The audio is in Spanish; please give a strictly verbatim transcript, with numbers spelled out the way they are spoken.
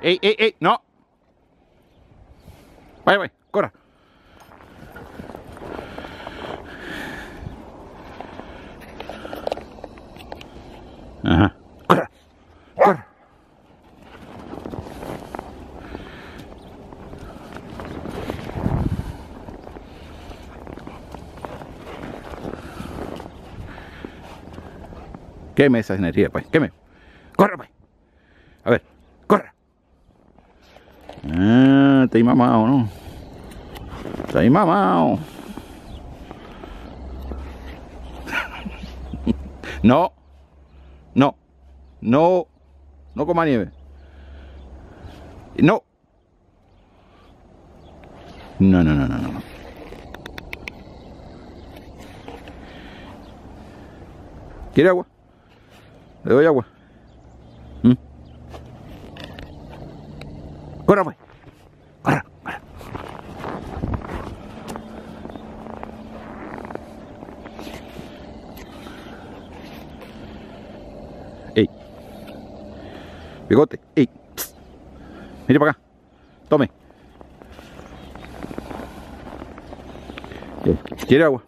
ey, ey, ey, no. Vaya, vaya, corra. Ajá, corra, corra. Queme esa energía, pues, queme. Corra, pues. A ver, corra. Ah, está ahí mamado, ¿no? Está ahí mamado. No. No. No. No coma nieve. No. No, no, no, no, no. ¿Quiere agua? Le doy agua. ¿Mm? Corra, pues. Corra, corra. Ey. Bigote. Ey. Psst. Mire para acá. Tome. ¿Quiere agua?